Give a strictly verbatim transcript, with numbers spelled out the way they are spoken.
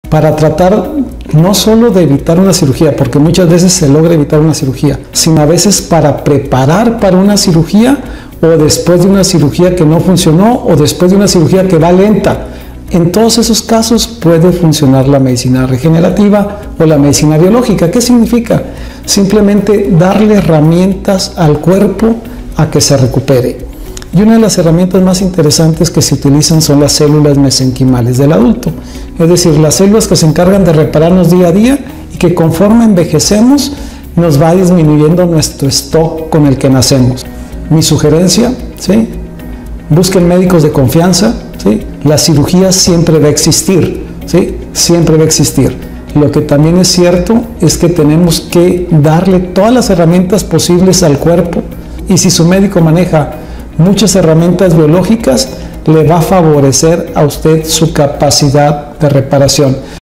para tratar no solo de evitar una cirugía, porque muchas veces se logra evitar una cirugía, sino a veces para preparar para una cirugía o después de una cirugía que no funcionó o después de una cirugía que va lenta. En todos esos casos puede funcionar la medicina regenerativa o la medicina biológica. ¿Qué significa? Simplemente darle herramientas al cuerpo a que se recupere. Y una de las herramientas más interesantes que se utilizan son las células mesenquimales del adulto. Es decir, las células que se encargan de repararnos día a día y que conforme envejecemos nos va disminuyendo nuestro stock con el que nacemos. Mi sugerencia, ¿sí? Busquen médicos de confianza, ¿sí? La cirugía siempre va a existir, ¿sí? Siempre va a existir. Lo que también es cierto es que tenemos que darle todas las herramientas posibles al cuerpo, y si su médico maneja muchas herramientas biológicas, le va a favorecer a usted su capacidad de reparación.